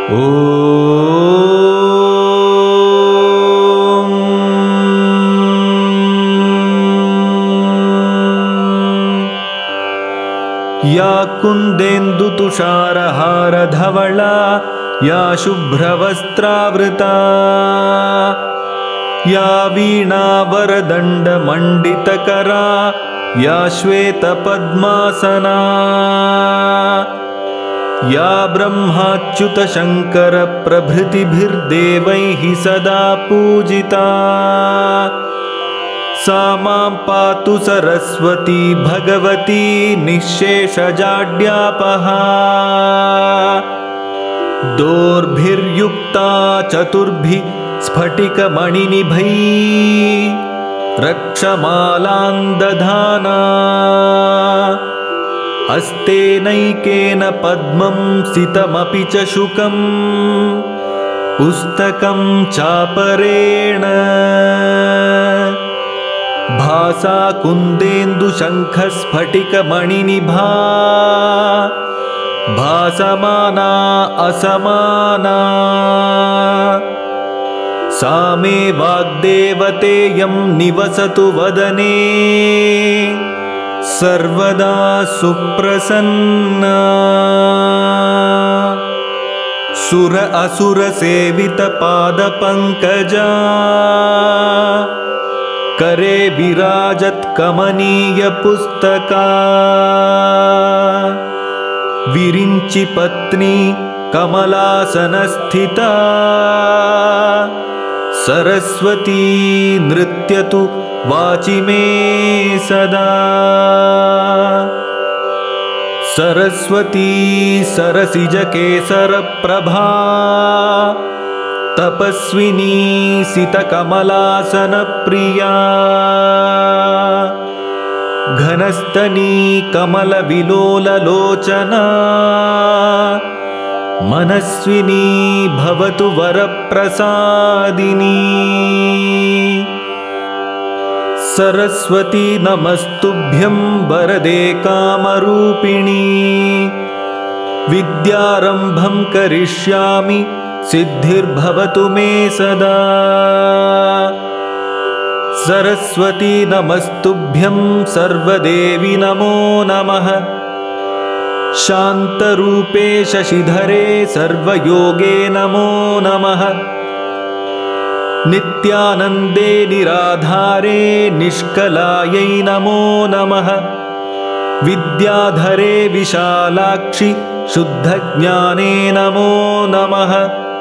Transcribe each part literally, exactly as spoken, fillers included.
या कुन्देन्दुतुषारहारधवला या शुभ्रवस्त्रावृता या वीणावरदण्डमण्डितकरा या श्वेतपद्मासना या ब्रह्माच्युतशङ्करप्रभृतिभिर्देवैः सदा पूजिता सा मां पातु सरस्वती भगवती निःशेषजाड्यापहा दोर्भिर्युक्ता चतुर्भिः स्फटिकमणिनिभैः रक्षमालां दधाना हस्तेनैकेन पद्मं सितमपि च शुकं पुस्तकं चापरेण भासा कुन्देन्दुशङ्खस्फटिकमणिनिभा भासमाना असमाना सा मे वाग्देवतेयं निवसतु वदने सर्वदा सुप्रसन्ना सुर असुर सेवित पादपङ्कजा करे विराजत कमनीय पुस्तका विरिञ्चि पत्नी कमलासनस्थिता सरस्वती नृत्यतु वाचि मे सदा सरस्वती सरसिजकेसरप्रभा तपस्विनी सितकमलासनप्रिया घनस्तनी कमलविलोललोचना मनस्विनी भवतु वरप्रसादिनी सरस्वती नमस्तुभ्यं वरदे कामरूपिणी विद्यारम्भं करिष्यामि सिद्धिर्भवतु मे सदा सरस्वती नमस्तुभ्यं सर्वदेवी नमो नमः शान्तरूपे शशिधरे सर्वयोगे नमो नमः नित्यानन्दे निराधारे निष्कलायै नमो नमः विद्याधरे विशालाक्षि शुद्धज्ञाने नमो नमः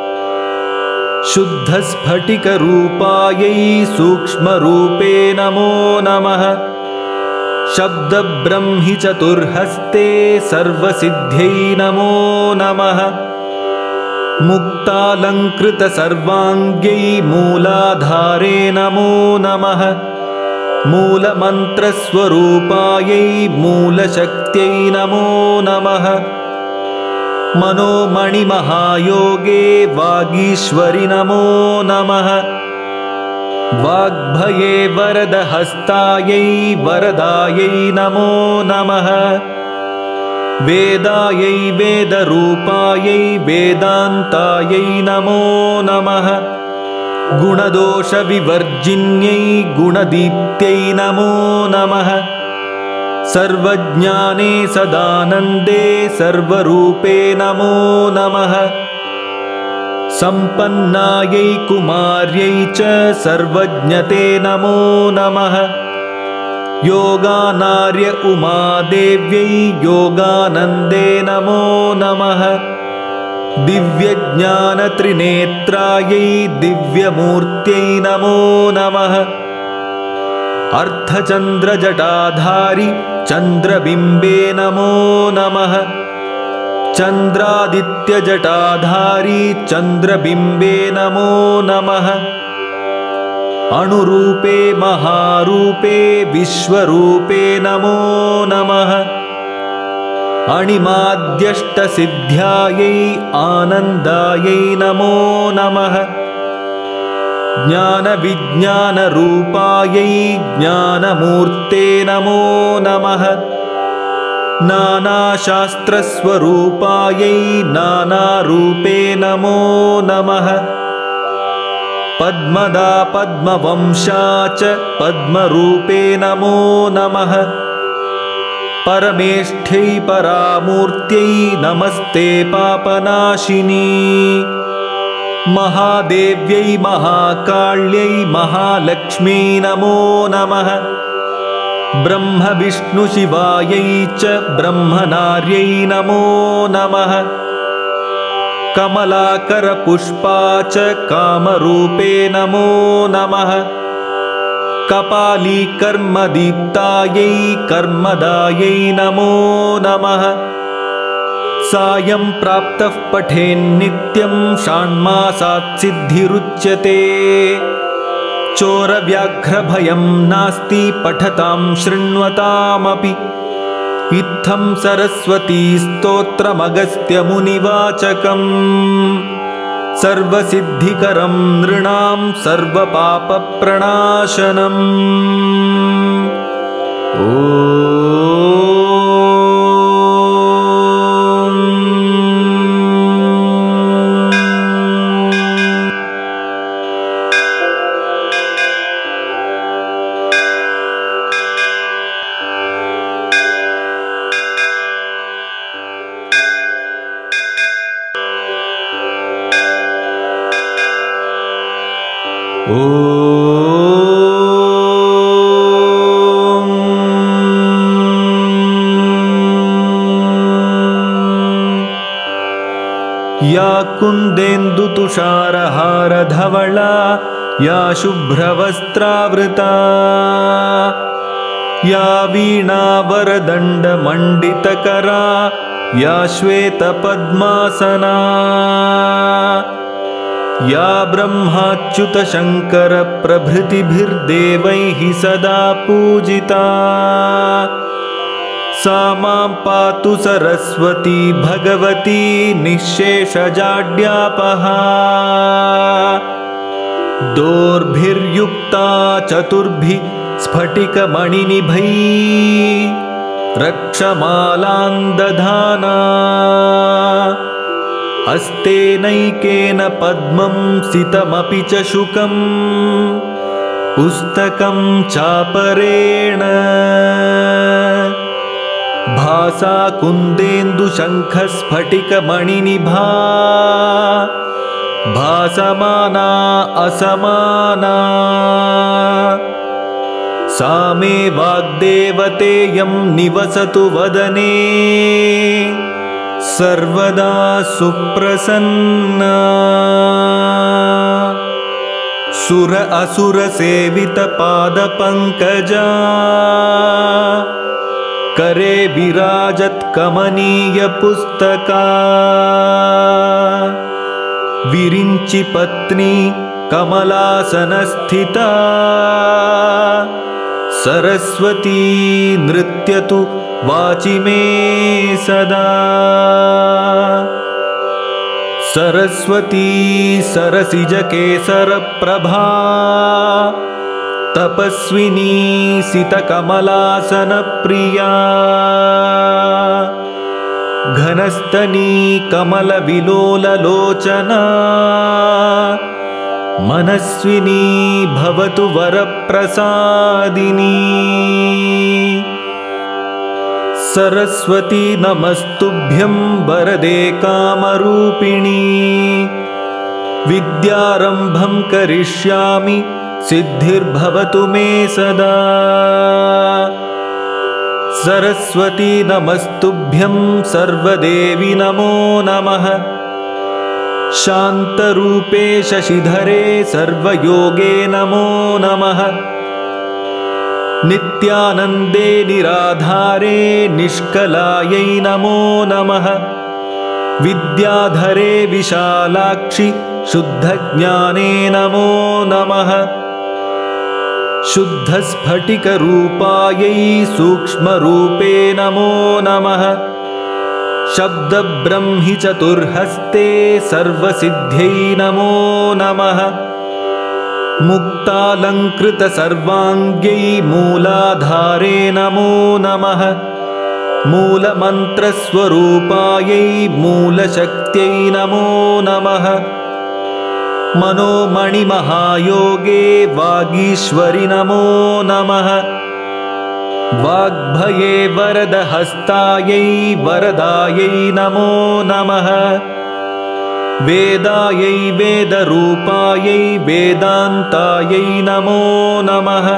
शुद्धस्फटिकरूपायै सूक्ष्मरूपे नमो नमः शब्दब्रह्मि चतुर्हस्ते सर्वसिद्ध्यै नमो नमः मुक्तालङ्कृतसर्वाङ्ग्यै मूलाधारे नमो नमः मूलमन्त्रस्वरूपायै मूलशक्त्यै नमो नमः मनोमणिमहायोगे वागीश्वरि नमो नमः वाग्भये वरदहस्तायै वरदायै नमो नमः वेदायै वेदरूपायै वेदान्तायै नमो नमः गुणदोषविवर्जिन्यै गुणदीप्त्यै नमो नमः सर्वज्ञाने सदानन्दे सर्वरूपे नमो नमः सम्पन्नायै कुमार्यै च सर्वज्ञते नमो नमः योगानार्य उमादेव्यै योगानन्दे नमो नमः दिव्यज्ञानत्रिनेत्रायै दिव्यमूर्त्यै नमो नमः अर्धचन्द्रजटाधारि चन्द्रबिम्बे नमो नमः चन्द्रादित्यजटाधारी चन्द्रबिम्बे नमो नमः अणुरूपे महारूपे विश्वरूपे नमो नमः अणिमाद्यष्टसिद्ध्यायै आनन्दायै नमो नमः ज्ञानविज्ञानरूपायै ज्ञानमूर्ते नमो नमः नानाशास्त्रस्वरूपायै नानारूपे नमो नमः। पद्मदा पद्मवंशा च पद्मरूपे नमो नमः। परमेष्ठ्यै परामूर्त्यै नमस्ते पापनाशिनी। महादेव्यै महाकाल्यै महालक्ष्म्यै नमो नमः। ब्रह्मविष्णुशिवायै च ब्रह्मनार्यै नमो नमः। कमलाकरपुष्पा च कामरूपे नमो नमः। कपाली कर्मदीप्तायै कर्मदायै नमो नमः। सायं प्राप्तः पठेन्नित्यं षाण्मासात् सिद्धिरुच्यते। चोरव्याघ्रभयं नास्ति पठतां शृण्वतामपि। इत्थं सरस्वती स्तोत्रमगस्त्यमुनिवाचकम्। सर्वसिद्धिकरं नृणां सर्वपापप्रणाशनम्। ॐ या कुन्देन्दुतुषारहारधवला या शुभ्रवस्त्रावृता। या वीणावरदण्डमण्डितकरा या श्वेतपद्मासना। या ब्रह्माच्युतशङ्करप्रभृतिभिर्देवैः सदा पूजिता। सा मां पातु सरस्वती भगवती निःशेषजाड्यापहा। दोर्भिर्युक्ता चतुर्भिः स्फटिकमणिनिभैः रक्षमालां दधाना। हस्तेनैकेन पद्मं सितमपि च शुकं पुस्तकं चापरेण। भासा कुन्देन्दुशङ्खस्फटिकमणिनिभा भासमाना असमाना। सा मे वाग्देवतेयं निवसतु वदने सर्वदा सुप्रसन्ना। सुर असुरसेवितपादपङ्कजा करे विराजत्कमनीयपुस्तका। विरिञ्चिपत्नी कमलासनस्थिता सरस्वती नृत्यतु वाचि मे सदा। सरस्वती सरसिजकेसरप्रभा तपस्विनी सितकमलासनप्रिया। घनस्तनी कमलविलोललोचना मनस्विनी भवतु वरप्रसादिनी। सरस्वती नमस्तुभ्यं वरदे कामरूपिणी। विद्यारम्भं करिष्यामि सिद्धिर्भवतु मे सदा। सरस्वती नमस्तुभ्यं सर्वदेवी नमो नमः। शान्तरूपे शशिधरे सर्वयोगे नमो नमः। नित्यानन्दे निराधारे निष्कलायै नमो नमः। विद्याधरे विशालाक्षि शुद्धज्ञाने नमो नमः। शुद्धस्फटिकरूपायै सूक्ष्मरूपे नमो नमः। शब्दब्रह्मि चतुर्हस्ते सर्वसिद्ध्यै नमो नमः। मुक्तालङ्कृतसर्वाङ्ग्यै मूलाधारे नमो नमः। मूलमन्त्रस्वरूपायै मूलशक्त्यै नमो नमः। मनोमणिमहायोगे वागीश्वरि नमो नमः। वाग्भये वरदहस्तायै वरदायै नमो नमः। वेदायै वेदरूपायै वेदान्तायै नमो नमः।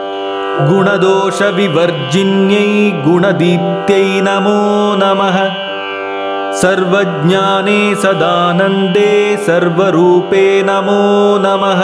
गुणदोषविवर्जिन्यै गुणदीप्त्यै नमो नमः। सर्वज्ञाने सदानन्दे सर्वरूपे नमो नमः।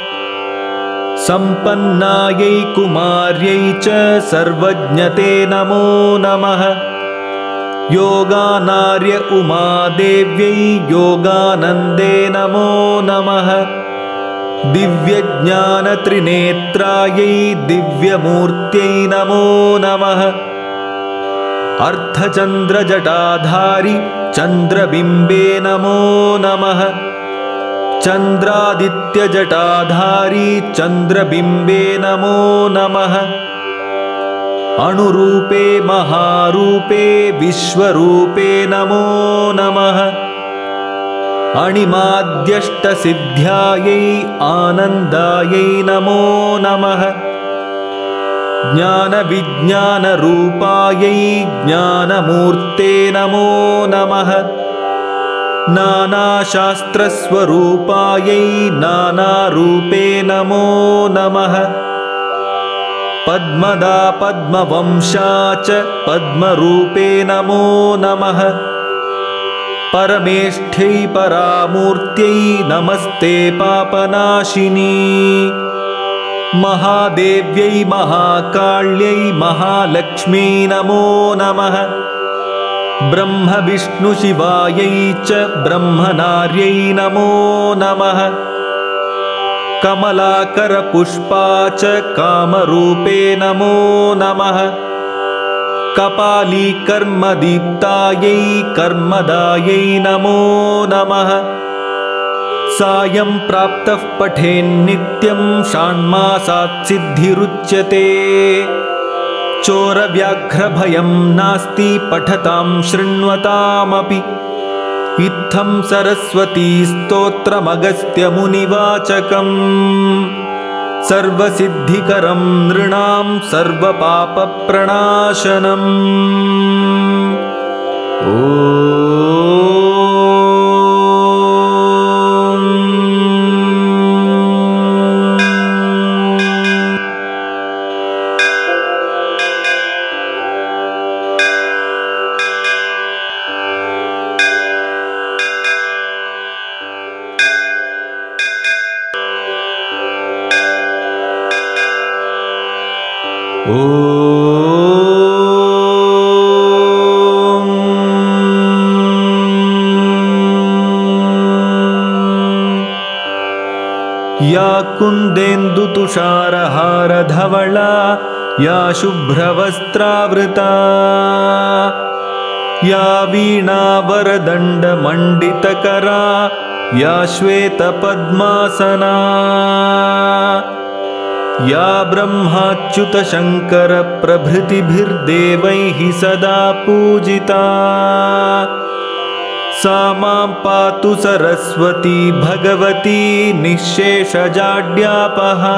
सम्पन्नायै कुमार्यै च सर्वज्ञते नमो नमः। योगानार्य उमादेव्यै योगानन्दे नमो नमः। दिव्यज्ञानत्रिनेत्रायै दिव्यमूर्त्यै नमो नमः। अर्धचन्द्रजटाधारि चन्द्रबिम्बे नमो नमः। चन्द्रादित्यजटाधारी चन्द्रबिम्बे नमो नमः। अणुरूपे महारूपे विश्वरूपे नमो नमः। अणिमाद्यष्टसिद्ध्यायै आनन्दायै नमो नमः। ज्ञानविज्ञानरूपायै ज्ञानमूर्ते नमो नमः। नानाशास्त्रस्वरूपायै नानारूपे नमो नमः। पद्मदा पद्मवंशा च पद्मरूपे नमो नमः। परमेष्ठ्यै परामूर्त्यै नमस्ते पापनाशिनी। महादेव्यै महाकाल्यै महालक्ष्म्यै नमो नमः। ब्रह्मविष्णुशिवायै च ब्रह्मनार्यै नमो नमः। कमलाकरपुष्पा च कामरूपे नमो नमः। कपाली कर्मदीप्तायै कर्मदायै नमो नमः। सायं प्राप्तः पठेन्नित्यं षाण्मासात् सिद्धिरुच्यते। चोरव्याघ्रभयं नास्ति पठतां शृण्वतामपि। इत्थं सरस्वती स्तोत्रमगस्त्यमुनिवाचकम्। सर्वसिद्धिकरं नृणां सर्वपापप्रणाशनम्। ॐ या कुन्देन्दुतुषारहारधवला या शुभ्रवस्त्रावृता। या वीणावरदण्डमण्डितकरा या श्वेतपद्मासना। या ब्रह्माच्युतशङ्करप्रभृतिभिर्देवैः सदा पूजिता। सा मां पातु सरस्वती भगवती निःशेषजाड्यापहा।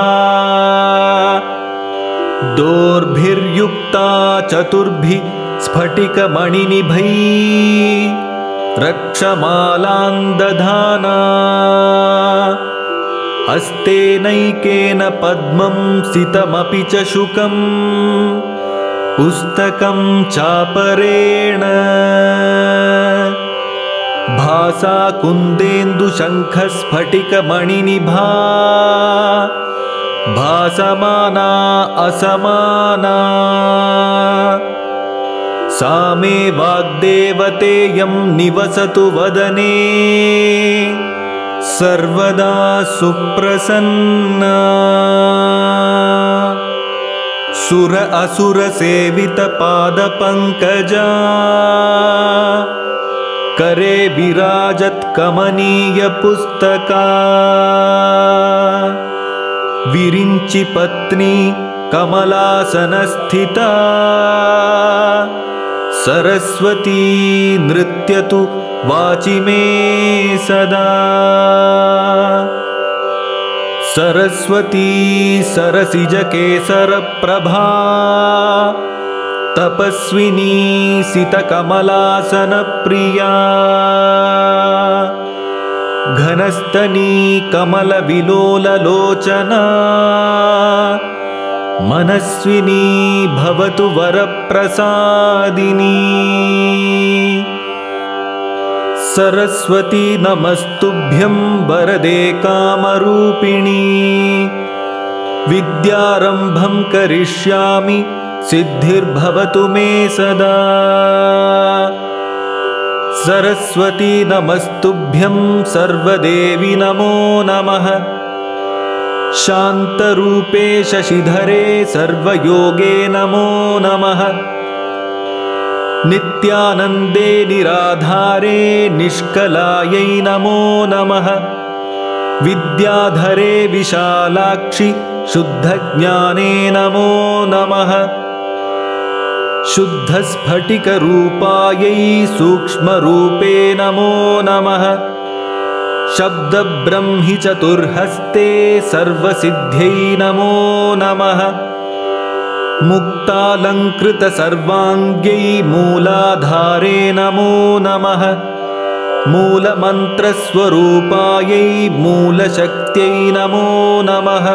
दोर्भिर्युक्ता चतुर्भिः स्फटिकमणिनिभैः रक्षमालां दधाना। हस्तेनैकेन पद्मं सितमपि च शुकं पुस्तकं चापरेण। भासा कुन्देन्दुशङ्खस्फटिकमणिनिभा भासमाना असमाना। सा मे वाग्देवतेयं निवसतु वदने सर्वदा सुप्रसन्ना। सुर असुर सेवित पादपङ्कजा करे विराजत कमनीय पुस्तका। विरिञ्चि पत्नी कमलासनस्थिता सरस्वती नृत्यतु वाचि मे सदा। सरस्वती सरसिजकेसरप्रभा तपस्विनी सितकमलासनप्रिया। घनस्तनी कमलविलोललोचना मनस्विनी भवतु वरप्रसादिनी। सरस्वती नमस्तुभ्यं वरदे कामरूपिणी। विद्यारम्भं करिष्यामि सिद्धिर्भवतु मे सदा। सरस्वती नमस्तुभ्यं सर्वदेवी नमो नमः। शान्तरूपे शशिधरे सर्वयोगे नमो नमः। नित्यानन्दे निराधारे निष्कलायै नमो नमः। विद्याधरे विशालाक्षि शुद्धज्ञाने नमो नमः। शुद्धस्फटिकरूपायै सूक्ष्मरूपे नमो नमः। शब्दब्रह्मि चतुर्हस्ते सर्वसिद्ध्यै नमो नमः। मुक्तालङ्कृतसर्वाङ्ग्यै मूलाधारे नमो नमः। मूलमन्त्रस्वरूपायै मूलशक्त्यै नमो नमः।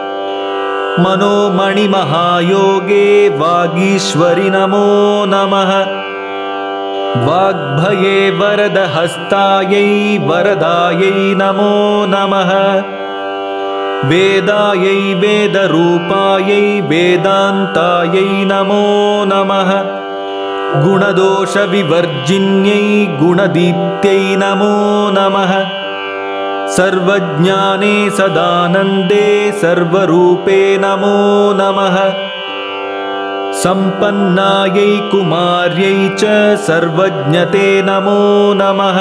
मनोमणिमहायोगे वागीश्वरि नमो नमः। वाग्भये वरदहस्तायै वरदायै नमो नमः। वेदायै वेदरूपायै वेदान्तायै नमो नमः। गुणदोषविवर्जिन्यै गुणदीप्त्यै नमो नमः। सर्वज्ञाने सदानन्दे सर्वरूपे नमो नमः। सम्पन्नायै कुमार्यै च सर्वज्ञते नमो नमः।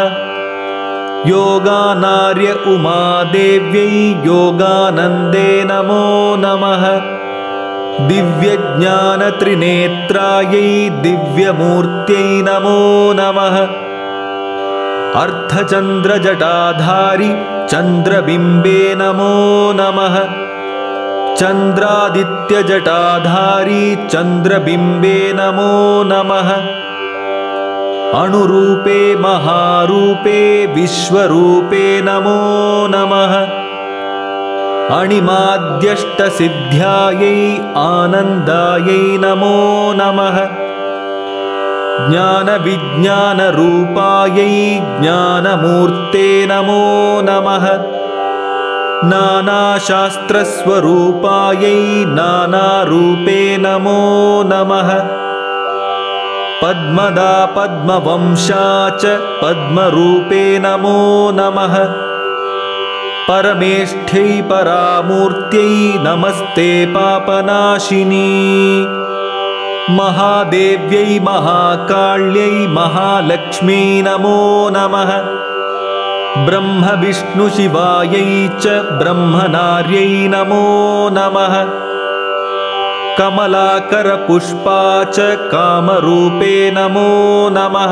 योगानार्य उमादेव्यै योगानन्दे नमो नमः। दिव्यज्ञानत्रिनेत्रायै दिव्यमूर्त्यै नमो नमः। अर्धचन्द्रजटाधारि चन्द्रबिम्बे नमो नमः। चन्द्रादित्यजटाधारी चन्द्रबिम्बे नमो नमः। अणुरूपे महारूपे विश्वरूपे नमो नमः। अणिमाद्यष्टसिद्ध्यायै आनन्दायै नमो नमः। ज्ञानविज्ञानरूपायै ज्ञानमूर्ते नमो नमः। नानाशास्त्रस्वरूपायै नानारूपे नमो नमः। पद्मदा पद्मवंशा च पद्मरूपे नमो नमः। परमेष्ठ्यै परामूर्त्यै नमस्ते पापनाशिनी। महादेव्यै महाकाल्यै महालक्ष्म्यै नमो नमः। ब्रह्मविष्णुशिवायै च ब्रह्मनार्यै नमो नमः। कमलाकरपुष्पा च कामरूपे नमो नमः।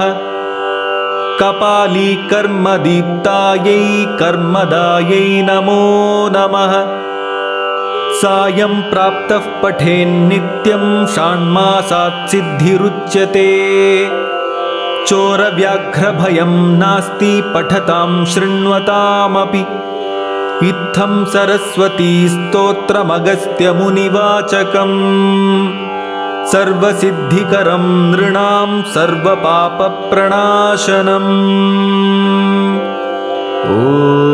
कपाली कर्मदीप्तायै कर्मदायै नमो नमः। सायं प्राप्तः पठेन्नित्यं षाण्मासात् सिद्धिरुच्यते। चोरव्याघ्रभयं नास्ति पठतां शृण्वतामपि। इत्थं सरस्वती स्तोत्रमगस्त्यमुनिवाचकम्। सर्वसिद्धिकरं नृणां सर्वपापप्रणाशनम्। ओ